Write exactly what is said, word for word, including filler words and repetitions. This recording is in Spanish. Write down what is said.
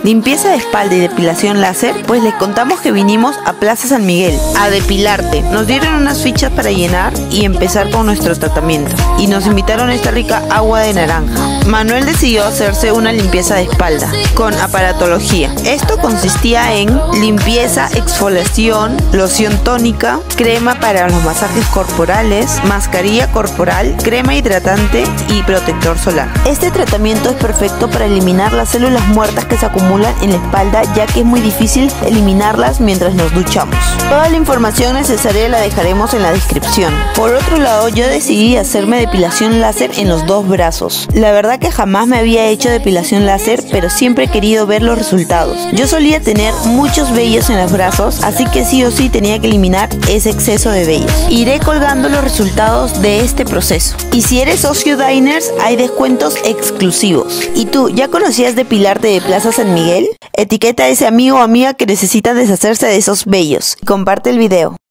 limpieza de espalda y depilación láser, pues les contamos que vinimos a Plaza San Miguel a depilarte. Nos dieron unas fichas para llenar y empezar con nuestro tratamiento, y nos invitaron a esta rica agua de naranja. Manuel decidió hacerse una limpieza de espalda con aparatología. Esto consistía en limpieza, exfoliación, loción tónica, crema para los masajes corporales, mascarilla corporal, crema hidratante y protector solar. Este tratamiento es perfecto para eliminar las células muertas que se acumulan en la espalda, ya que es muy difícil eliminarlas mientras nos duchamos. Toda la información necesaria la dejaremos en la descripción. Por otro lado, yo decidí hacerme depilación láser en los dos brazos. La verdad que jamás me había hecho depilación láser, pero siempre he querido ver los resultados. Yo solía tener muchos vellos en los brazos, así que sí o sí tenía que eliminar ese exceso de vellos. Iré colgando los resultados de este proceso. Y si eres socio Diners, hay descuentos exclusivos. ¿Y tú, ya conocías depilarte de Plaza San Miguel? Etiqueta a ese amigo o amiga que necesita deshacerse de esos vellos. Comparte el video.